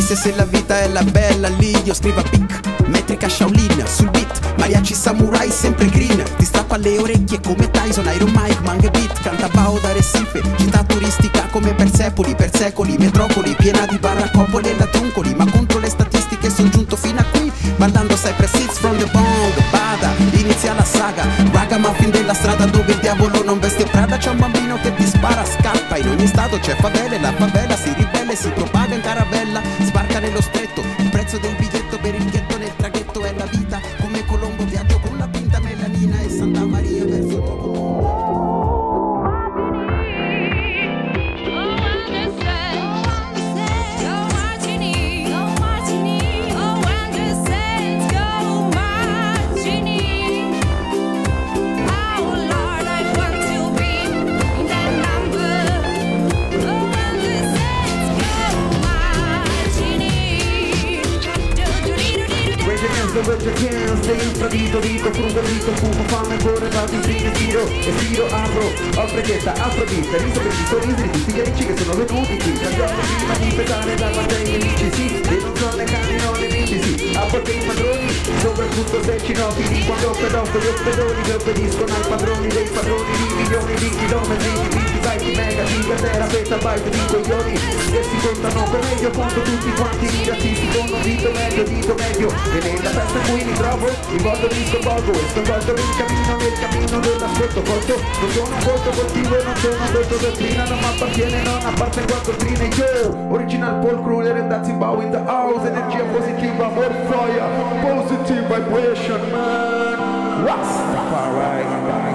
disse se la vita è la bella lì io scrivo a pic, metrica Shaolin sul beat, mariachi samurai sempre green, ti strappa le orecchie come Tyson, Iron Mike, Mangue Beat, canta Bao da Recife, città turistica come Persepoli, per secoli, metropoli piena di baraccopoli e latruncoli, ma contro le statistiche son giunto fino a qui, ballando Cypress Hits from the bong, bada, inizia la saga, ragamuffin della strada dove il diavolo non veste Prada, c'è un bambino che ti spara, scappa, in ogni stato c'è favela, la favela si ribella e si propaga in caravella, sbarca nello stretto, il prezzo del biglietto per il ghetto nel traghetto è la vita, come Colombo viaggio con la pinta melanina e Santa Maria verso il nuovo mondo. Verge che sei infradito, dito, frugo, dito, fumo, fame, corre, vado in fine, tiro, apro, ho freghetta, afrodita, riso per i sorrisi di tutti gli amici che sono venuti qui, cambiamo prima di pesare da parte ai nemici, sì, e non sono le cani, non le bici, sì, a volte i padroni, soprattutto se cinofili, quando pedofili o pedoni che obbediscono ai padroni dei padroni di milioni di chilometri, di bit, byte, mega, giga, terabeta, byte, di coglioni, che si contano come io conto tutti quanti i razzisti con un dito medio, e nella festa in cui mi trovo, mi volto, mi sconvolgo e sconvolto nel cammino dell'ascolto colto, non sono un volto coltivo e non sono un volto dottrina, non mi appartiene, non appartengo a dottrine, yo, original Paul Kruger and that's Bao in the house, energia positiva, more fire, positive vibration, man, Rastafari.